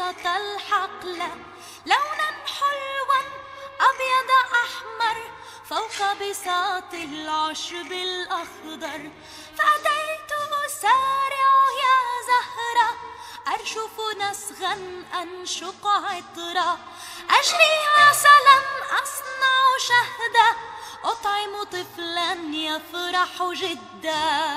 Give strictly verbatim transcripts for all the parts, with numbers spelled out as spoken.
وسط الحقل لونا حلوا أبيض أحمر فوق بساط العشب الأخضر. فأتيت أسارع يا زهرة أرشف نسغا أنشق عطرا أجني عسلا أصنع شهدا أطعم طفلا يفرح جدا.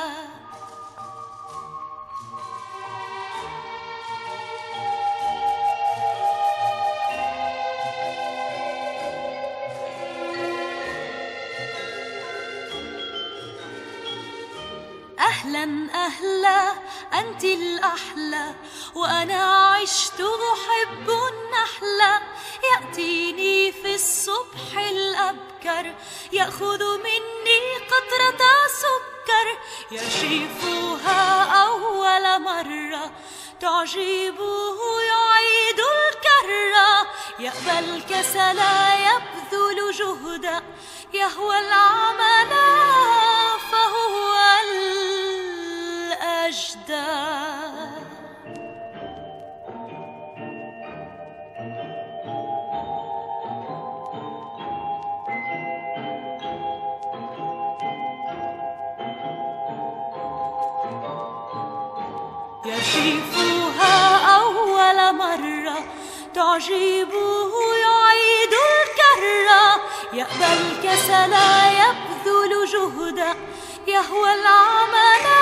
أهلا أهلا أنت الأحلى وأنا عشت أحب النحلة. يأتيني في الصبح الأبكر يأخذ مني قطرة سكر يشيفها أول مرة تعجبه يعيد الكرة. يأبى الكسل يبذل جهدا يهوى العمل فهو الأجدى. يشيفها أول مرة تعجبه يعيد الكرة. يأبى الكسل يبذل جهدا يهوى العمل